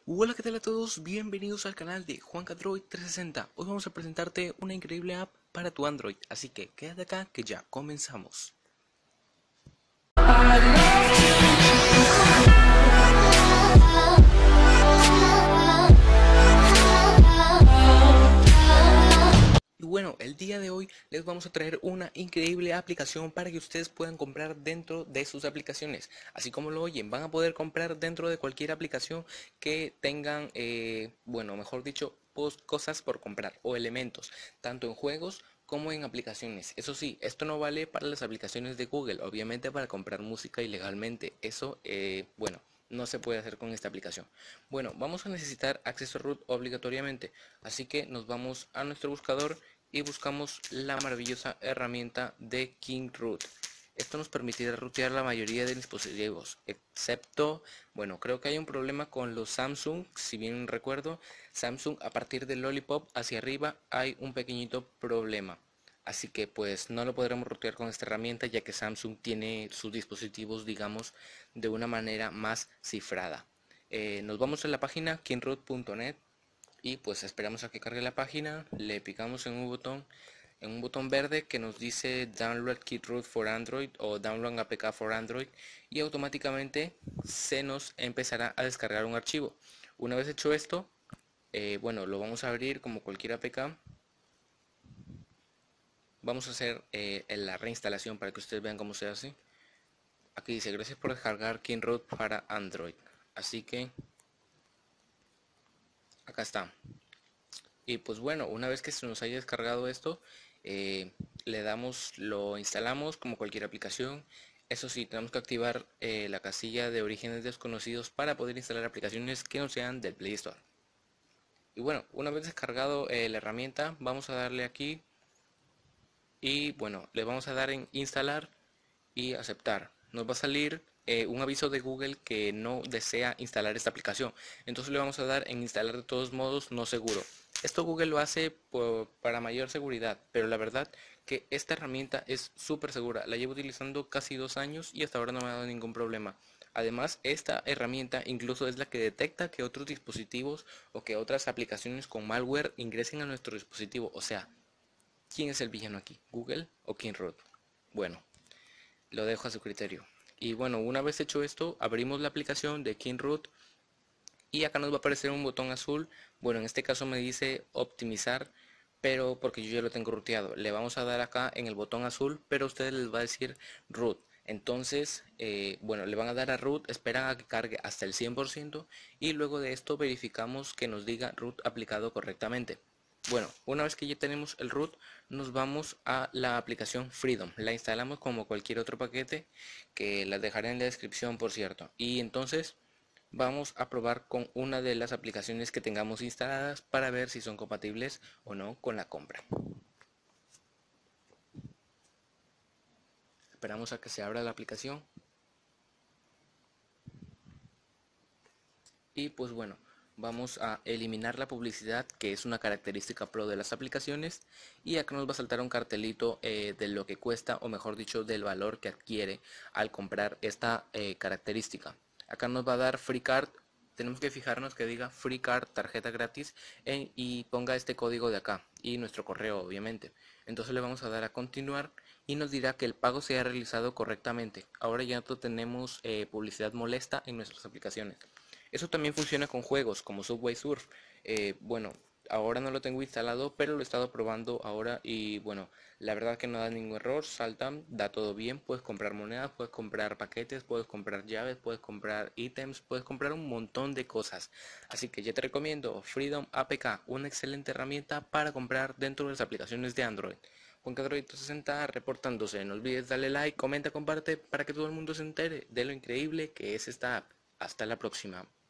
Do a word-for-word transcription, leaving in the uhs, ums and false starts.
Hola, ¿qué tal a todos? Bienvenidos al canal de Juancadroid trescientos sesenta. Hoy vamos a presentarte una increíble app para tu Android, así que quédate acá que ya comenzamos. Y bueno, el día de hoy les vamos a traer una increíble aplicación para que ustedes puedan comprar dentro de sus aplicaciones. Así como lo oyen, van a poder comprar dentro de cualquier aplicación que tengan, eh, bueno, mejor dicho, pos- cosas por comprar o elementos, tanto en juegos como en aplicaciones. Eso sí, esto no vale para las aplicaciones de Google, obviamente para comprar música ilegalmente. Eso, eh, bueno, no se puede hacer con esta aplicación. Bueno, vamos a necesitar acceso root obligatoriamente, así que nos vamos a nuestro buscador y buscamos la maravillosa herramienta de KingRoot. Esto nos permitirá rutear la mayoría de dispositivos, excepto, bueno, creo que hay un problema con los Samsung, si bien recuerdo, Samsung a partir del Lollipop hacia arriba hay un pequeñito problema. Así que pues no lo podremos rutear con esta herramienta ya que Samsung tiene sus dispositivos, digamos, de una manera más cifrada. Eh, nos vamos a la página kinroot punto net y pues esperamos a que cargue la página, le picamos en un botón en un botón verde que nos dice Download KitRoot for Android o Download A P K for Android y automáticamente se nos empezará a descargar un archivo. Una vez hecho esto, eh, bueno, lo vamos a abrir como cualquier A P K. Vamos a hacer eh, la reinstalación para que ustedes vean cómo se hace. Aquí dice gracias por descargar KitRoot para Android. Así que acá está. Y pues bueno, una vez que se nos haya descargado esto, eh, le damos, lo instalamos como cualquier aplicación. Eso sí, tenemos que activar eh, la casilla de orígenes desconocidos para poder instalar aplicaciones que no sean del Play Store. Y bueno, una vez descargado eh, la herramienta, vamos a darle aquí y bueno, le vamos a dar en instalar y aceptar. Nos va a salir eh, un aviso de Google que no desea instalar esta aplicación. Entonces le vamos a dar en instalar de todos modos no seguro. Esto Google lo hace por, para mayor seguridad, pero la verdad que esta herramienta es súper segura. La llevo utilizando casi dos años y hasta ahora no me ha dado ningún problema. Además, esta herramienta incluso es la que detecta que otros dispositivos o que otras aplicaciones con malware ingresen a nuestro dispositivo. O sea, ¿quién es el villano aquí? ¿Google o KitRoot? Bueno, lo dejo a su criterio. Y bueno, una vez hecho esto, abrimos la aplicación de KitRoot y acá nos va a aparecer un botón azul. Bueno, en este caso me dice optimizar, pero porque yo ya lo tengo ruteado. Le vamos a dar acá en el botón azul, pero a ustedes les va a decir root. Entonces, eh, bueno, le van a dar a root, esperan a que cargue hasta el cien por ciento y luego de esto verificamos que nos diga root aplicado correctamente. Bueno, una vez que ya tenemos el root, nos vamos a la aplicación Freedom. La instalamos como cualquier otro paquete, que la dejaré en la descripción, por cierto. Y entonces vamos a probar con una de las aplicaciones que tengamos instaladas para ver si son compatibles o no con la compra. Esperamos a que se abra la aplicación. Y pues bueno, vamos a eliminar la publicidad, que es una característica pro de las aplicaciones, y acá nos va a saltar un cartelito eh, de lo que cuesta, o mejor dicho, del valor que adquiere al comprar esta eh, característica. Acá nos va a dar free card. Tenemos que fijarnos que diga free card, tarjeta gratis, en, y ponga este código de acá y nuestro correo, obviamente. Entonces le vamos a dar a continuar y nos dirá que el pago se ha realizado correctamente. Ahora ya no tenemos eh, publicidad molesta en nuestras aplicaciones. Eso también funciona con juegos como Subway Surf. Eh, bueno, ahora no lo tengo instalado, pero lo he estado probando ahora y bueno, la verdad que no da ningún error, salta, da todo bien, puedes comprar monedas, puedes comprar paquetes, puedes comprar llaves, puedes comprar ítems, puedes comprar un montón de cosas. Así que yo te recomiendo Freedom A P K, una excelente herramienta para comprar dentro de las aplicaciones de Android. Juan Android sesenta reportándose, no olvides darle like, comenta, comparte para que todo el mundo se entere de lo increíble que es esta app. Hasta la próxima.